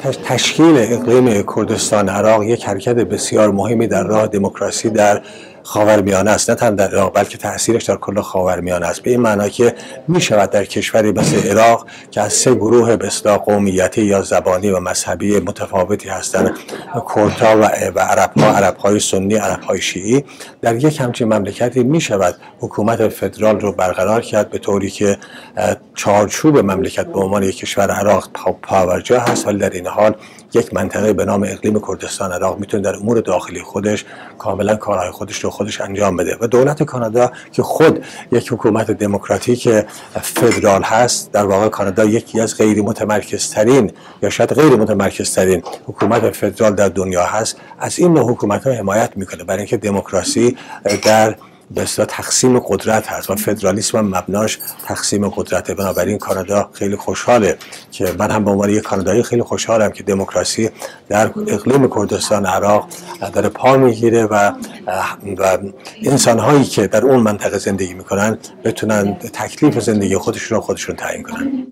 تشکیل اقلیم کردستان عراق یک حرکت بسیار مهمی در راه دموکراسی در خاورمیانه است، نه تنها در عراق بلکه تاثیرش در کل خاورمیانه است، به این معنا که می شود در کشوری مثل عراق که از سه گروه به اصطلاح قومیتی یا زبانی و مذهبی متفاوتی هستند، کردها و عربهای سنی، عربهای شیعی، در یک همچین مملکتی می شود حکومت فدرال رو برقرار کرد به طوری که چارچوب مملکت به عنوان یک کشور عراق پاورجا هست، ولی در این حال یک منطقه به نام اقلیم کردستان عراق میتونه در امور داخلی خودش کاملا کارهای خودش رو انجام بده. و دولت کانادا که خود یک حکومت دموکراتیک فدرال هست، در واقع کانادا یکی از غیر متمرکزترین یا شاید غیر متمرکزترین حکومت فدرال در دنیا هست، از این نوع حکومت‌ها حمایت میکنه، برای اینکه دموکراسی در به اصطلاح تقسیم قدرت هست و فدرالیسم هم مبناش تقسیم قدرته. بنابراین کانادا خیلی خوشحاله که من هم به عنوان یک کانادایی خیلی خوشحالم که دموکراسی در اقلیم کردستان عراق داره پا میگیره و انسان‌هایی که در اون منطقه زندگی میکنن بتونن تکلیف زندگی خودشون تعیین کنن.